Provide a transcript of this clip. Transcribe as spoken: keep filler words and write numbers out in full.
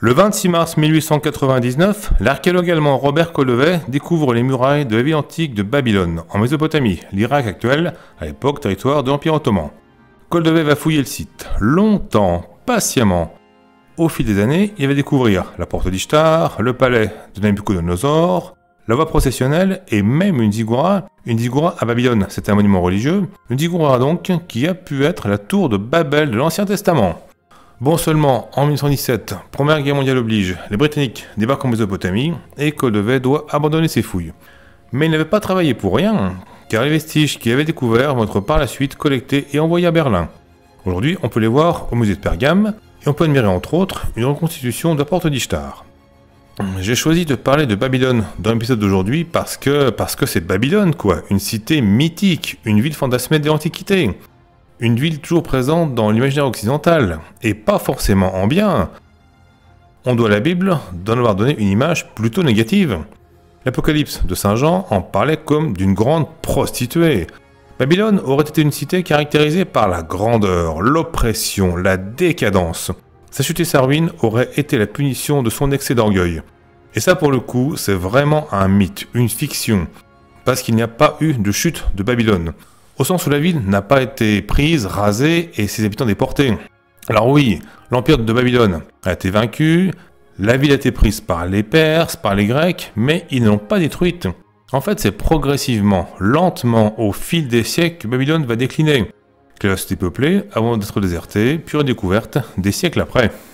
Le vingt-six mars mille huit cent quatre-vingt-dix-neuf, l'archéologue allemand Robert Kohlewey découvre les murailles de la ville antique de Babylone, en Mésopotamie, l'Irak actuel, à l'époque territoire de l'Empire ottoman. Kohlewey va fouiller le site, longtemps, patiemment. Au fil des années, il va découvrir la porte d'Ishtar, le palais de Nabuchodonosor, la voie processionnelle et même une ziggoura, une ziggoura à Babylone, c'est un monument religieux, une ziggoura donc qui a pu être la tour de Babel de l'Ancien Testament. Bon seulement, en mille neuf cent dix-sept, Première Guerre mondiale oblige, les Britanniques débarquent en Mésopotamie et Kohlewey doit abandonner ses fouilles. Mais il n'avait pas travaillé pour rien, car les vestiges qu'il avait découverts vont être par la suite collectés et envoyés à Berlin. Aujourd'hui, on peut les voir au musée de Pergame, et on peut admirer entre autres une reconstitution de la porte d'Ishtar. J'ai choisi de parler de Babylone dans l'épisode d'aujourd'hui parce que parce que c'est Babylone quoi, une cité mythique, une ville fantasmée de l'Antiquité. Une ville toujours présente dans l'imaginaire occidental, et pas forcément en bien. On doit à la Bible d'en avoir donné une image plutôt négative. L'Apocalypse de Saint Jean en parlait comme d'une grande prostituée. Babylone aurait été une cité caractérisée par la grandeur, l'oppression, la décadence. Sa chute et sa ruine auraient été la punition de son excès d'orgueil. Et ça pour le coup, c'est vraiment un mythe, une fiction, parce qu'il n'y a pas eu de chute de Babylone. Au sens où la ville n'a pas été prise, rasée et ses habitants déportés. Alors oui, l'empire de Babylone a été vaincu, la ville a été prise par les Perses, par les Grecs, mais ils ne l'ont pas détruite. En fait, c'est progressivement, lentement, au fil des siècles que Babylone va décliner. Qu'elle va se dépeuplée avant d'être désertée, puis redécouverte des siècles après.